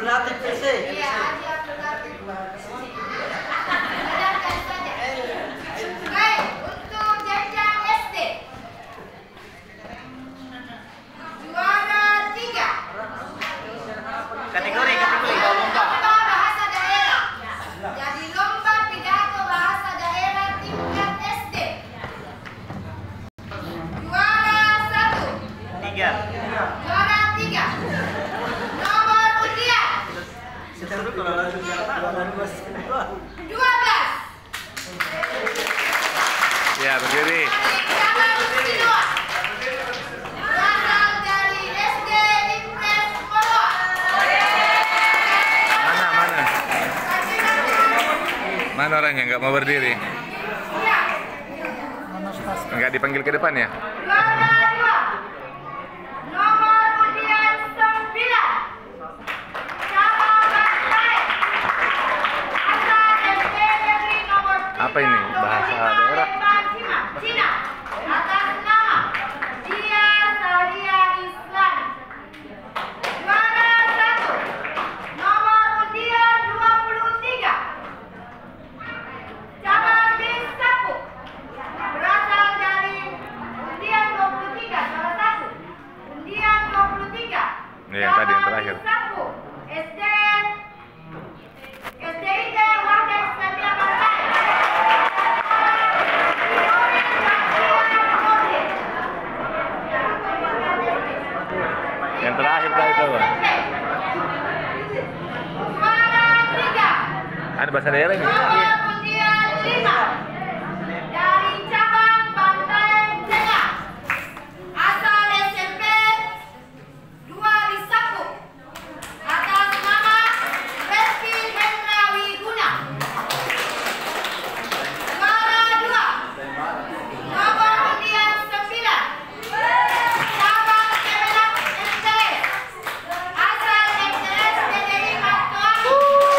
Abdul Latif PC. Iya, Haji Abdul Latif. Dengarkan saja. Baik, untuk jenjang SD. Juara 3. Kategori. Lomba bahasa daerah. Jadi lomba pidato bahasa daerah tingkat SD. Juara 1. 3. Juara 3. Nomor undian 12. Ya, berdiri. Jangan berdua. Berasal dari SD Impres Moroa. Mana? Mana orangnya nggak mau berdiri? Nggak dipanggil ke depan ya? Juara 2. Nomor undian 9. Cabang Bantai. Asal SD Negeri nomor 3. Apa ini? Bahasa daerah? Cina. Atas nama Dia Saria Islam. Juara 1. Nomor undian 23. Cabang Bis Sapu. Berasal dari undian 23, salah satu. Undian 23. Iya, yang tadi, yang terakhir. Cabang Bis Sapu. SDIT Warga Islamiyah Bantai. Yang terakhir tadi itu. Juara 3. Ada bahasa daerah ini? Nomor undian 5. Dari cabang Bantai Tengah. Asal SMP 2 Disapu. Atas nama Reski Hendra Wiguna. Juara 2. Nomor undian 9. Cabang Kemenak MTS. Asal MTS PDI Matoani.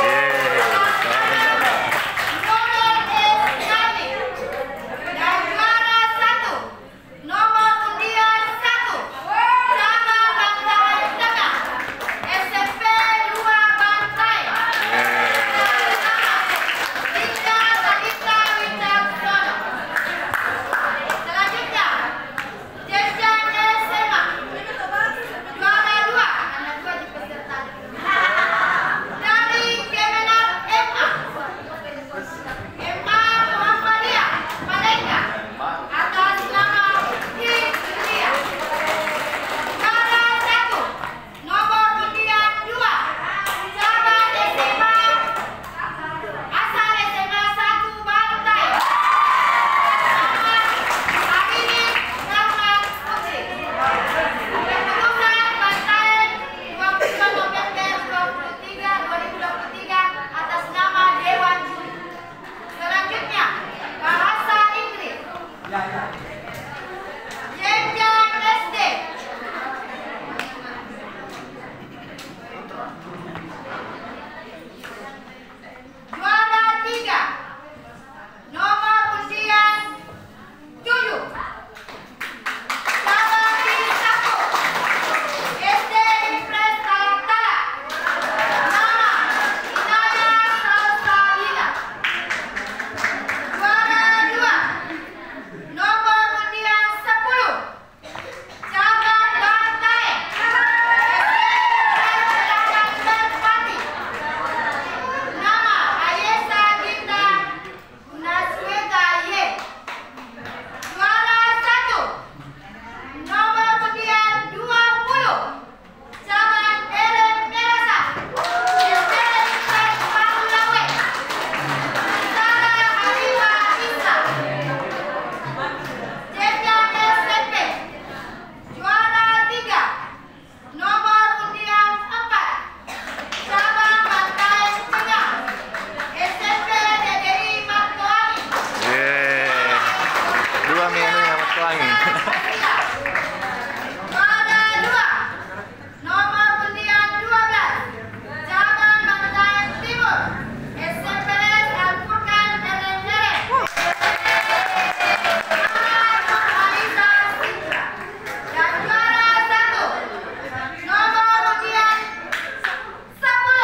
Nomor Islami. Dan juara 1. Nomor undian 1. Cabang Bantai Tengah. SMP 2 Bantai. Dinda Talita Wicaksono. Selanjutnya, jenjang SMA. Juara 2. Anak 2 di peserta. Dari Kemenak MA. MA Muhammadiyah Malaysia. Atas nama Hidria. Juara 1. Nomor undian 2. Cabang SMA. Asal SMA 1 Bantai. Amini Rahmat Putri. Keputusan Bantai 22 November 2023 atas nama Dewan Juri. Selanjutnya, bahasa Inggris. Jenjang SD. Juara 3. Nomor undian 7. Cabang Bis Sapu. SD Impres Tala. Nama Inaya Salsabila. Juara 2. Nomor undian 10. Cabang Bantai. SD Merpati. Nama Ayesa Gita Nasweta Ye. Juara 1. Nomor undian 20. Cabang Eren Merasa. SD Impres Paulawe. Sarah Halifa Isa. Jenjang SMP. Juara 3. Nomor undian 4. Cabang Bantai Tengah. SMP DDI Matoani. Dua menu yang pelangi. Juara 2. Nomor undian 12. Cabang Bantai Timur. SMPS Al-Furqan Nere. Alisa Sintra. Dan juara 1. Nomor undian 10.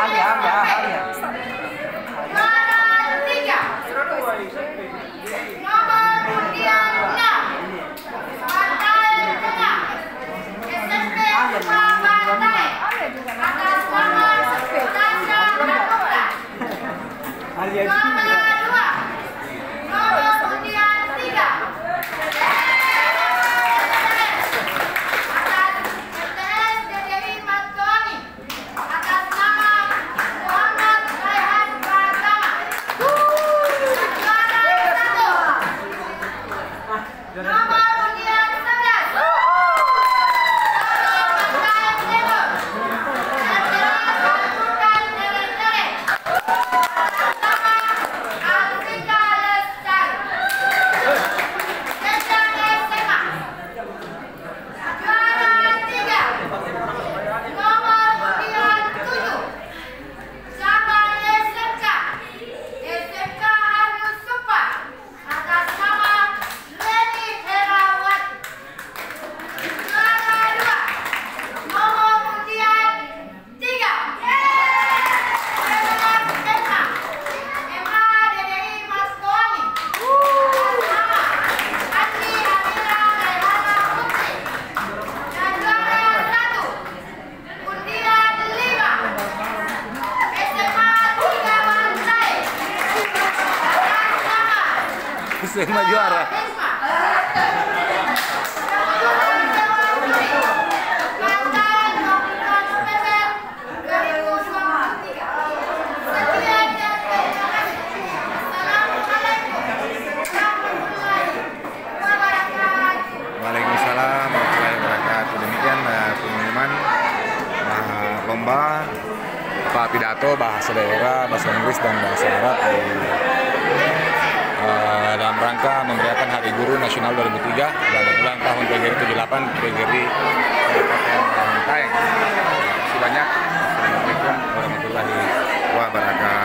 SMA juara. Waalaikumsalam warahmatullahi wabarakatuh. Demikian pengumuman lomba pidato bahasa daerah, bahasa Inggris dan bahasa Arab dalam rangka memeriahkan Hari Guru Nasional 2003 dan ulang tahun PGRI 78 PGRI Kabupaten Menteng. Terima kasih banyak. Assalamualaikum warahmatullahi wabarakatuh.